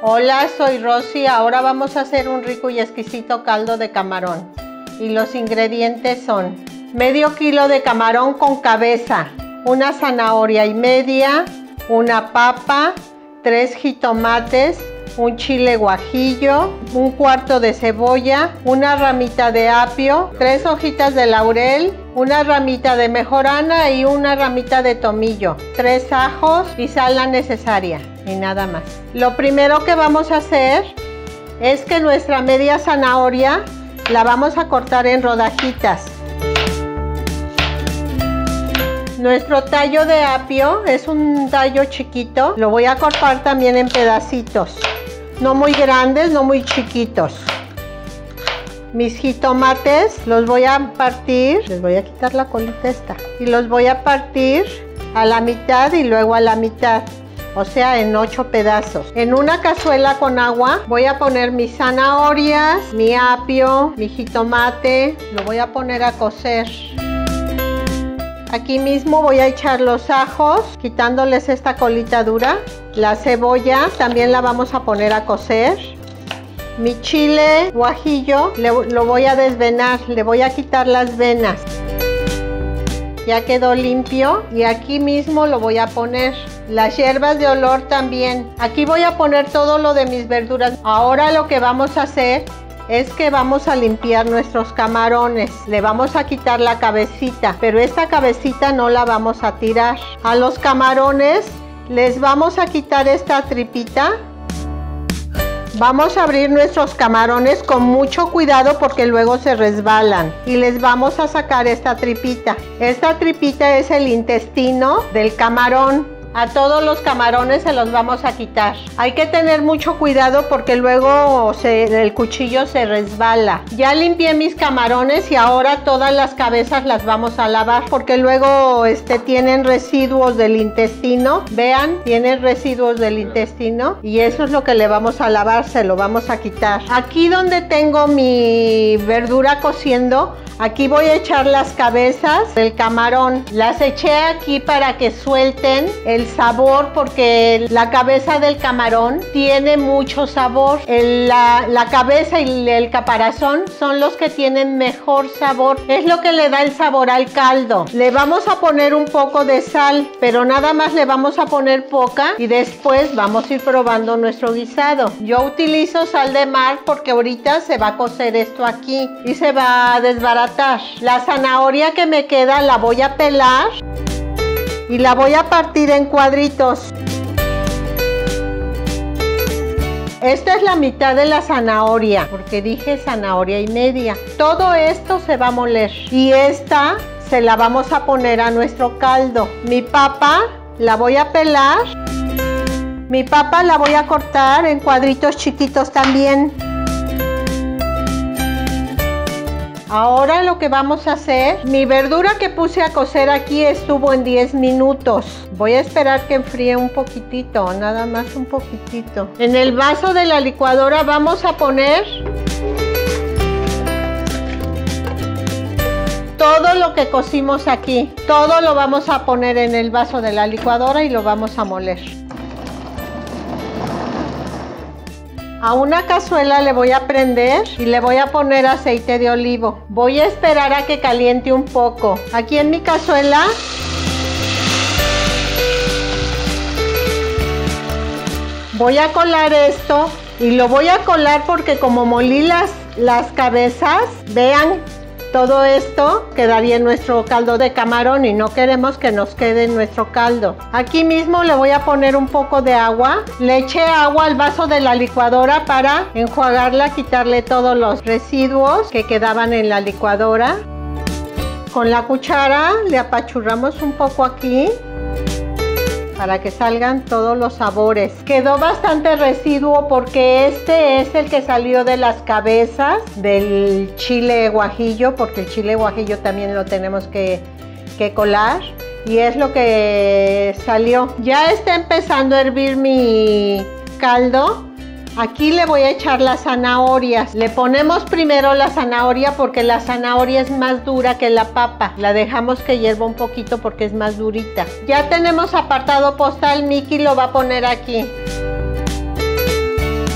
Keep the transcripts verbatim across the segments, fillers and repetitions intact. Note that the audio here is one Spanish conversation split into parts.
Hola, soy Rosy. Ahora vamos a hacer un rico y exquisito caldo de camarón. Y los ingredientes son medio kilo de camarón con cabeza, una zanahoria y media, una papa, tres jitomates, un chile guajillo, un cuarto de cebolla, una ramita de apio, tres hojitas de laurel, una ramita de mejorana y una ramita de tomillo, tres ajos y sal la necesaria y nada más. Lo primero que vamos a hacer es que nuestra media zanahoria la vamos a cortar en rodajitas. Nuestro tallo de apio es un tallo chiquito, lo voy a cortar también en pedacitos, no muy grandes, no muy chiquitos. Mis jitomates los voy a partir, les voy a quitar la colita esta, y los voy a partir a la mitad y luego a la mitad, o sea en ocho pedazos. En una cazuela con agua voy a poner mis zanahorias, mi apio, mi jitomate, lo voy a poner a cocer. Aquí mismo voy a echar los ajos, quitándoles esta colita dura. La cebolla también la vamos a poner a cocer. Mi chile guajillo le, lo voy a desvenar, le voy a quitar las venas. Ya quedó limpio y aquí mismo lo voy a poner. Las hierbas de olor también. Aquí voy a poner todo lo de mis verduras. Ahora lo que vamos a hacer es que vamos a limpiar nuestros camarones. Le vamos a quitar la cabecita, pero esta cabecita no la vamos a tirar. A los camarones les vamos a quitar esta tripita. Vamos a abrir nuestros camarones con mucho cuidado porque luego se resbalan. Y les vamos a sacar esta tripita. Esta tripita es el intestino del camarón. A todos los camarones se los vamos a quitar. Hay que tener mucho cuidado porque luego se, el cuchillo se resbala. Ya limpié mis camarones y ahora todas las cabezas las vamos a lavar porque luego este, tienen residuos del intestino. Vean, tienen residuos del intestino y eso es lo que le vamos a lavar, se lo vamos a quitar. Aquí donde tengo mi verdura cociendo, aquí voy a echar las cabezas del camarón. Las eché aquí para que suelten el sabor porque la cabeza del camarón tiene mucho sabor. El, la, la cabeza y el caparazón son los que tienen mejor sabor. Es lo que le da el sabor al caldo. Le vamos a poner un poco de sal, pero nada más le vamos a poner poca y después vamos a ir probando nuestro guisado. Yo utilizo sal de mar porque ahorita se va a cocer esto aquí y se va a desbaratar. La zanahoria que me queda la voy a pelar y la voy a partir en cuadritos. Esta es la mitad de la zanahoria, porque dije zanahoria y media. Todo esto se va a moler y esta se la vamos a poner a nuestro caldo. Mi papa la voy a pelar. Mi papa la voy a cortar en cuadritos chiquitos también. Ahora lo que vamos a hacer, mi verdura que puse a cocer aquí estuvo en diez minutos. Voy a esperar que enfríe un poquitito, nada más un poquitito. En el vaso de la licuadora vamos a poner todo lo que cocimos aquí. Todo lo vamos a poner en el vaso de la licuadora y lo vamos a moler. A una cazuela le voy a prender y le voy a poner aceite de olivo. Voy a esperar a que caliente un poco. Aquí en mi cazuela voy a colar esto y lo voy a colar porque como molí las, las cabezas, vean, todo esto quedaría en nuestro caldo de camarón y no queremos que nos quede en nuestro caldo. Aquí mismo le voy a poner un poco de agua. Le eché agua al vaso de la licuadora para enjuagarla, quitarle todos los residuos que quedaban en la licuadora. Con la cuchara le apachurramos un poco aquí para que salgan todos los sabores. Quedó bastante residuo porque este es el que salió de las cabezas del chile guajillo, porque el chile guajillo también lo tenemos que, que colar y es lo que salió. Ya está empezando a hervir mi caldo. Aquí le voy a echar las zanahorias. Le ponemos primero la zanahoria porque la zanahoria es más dura que la papa. La dejamos que hierva un poquito porque es más durita. Ya tenemos apartado postal, Miki lo va a poner aquí.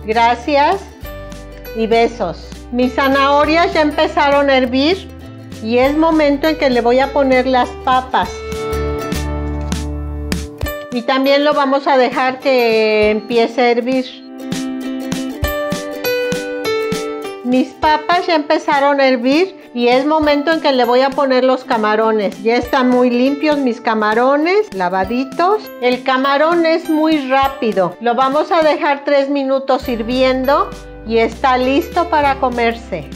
Gracias y besos. Mis zanahorias ya empezaron a hervir y es momento en que le voy a poner las papas. Y también lo vamos a dejar que empiece a hervir. Mis papas ya empezaron a hervir y es momento en que le voy a poner los camarones. Ya están muy limpios mis camarones, lavaditos. El camarón es muy rápido. Lo vamos a dejar tres minutos hirviendo y está listo para comerse.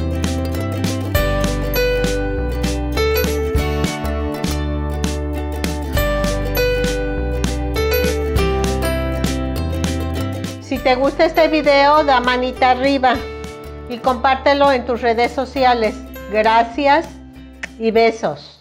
Si te gusta este video, da manita arriba y compártelo en tus redes sociales. Gracias y besos.